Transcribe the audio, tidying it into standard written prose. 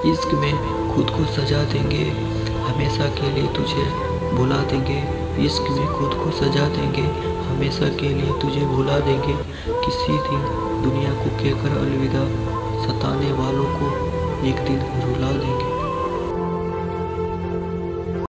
इश्क में खुद को सजा देंगे, हमेशा के लिए तुझे भुला देंगे। इश्क में खुद को सजा देंगे, हमेशा के लिए तुझे भुला देंगे। किसी दिन दुनिया को कहकर अलविदा, सताने वालों को एक दिन रुला देंगे।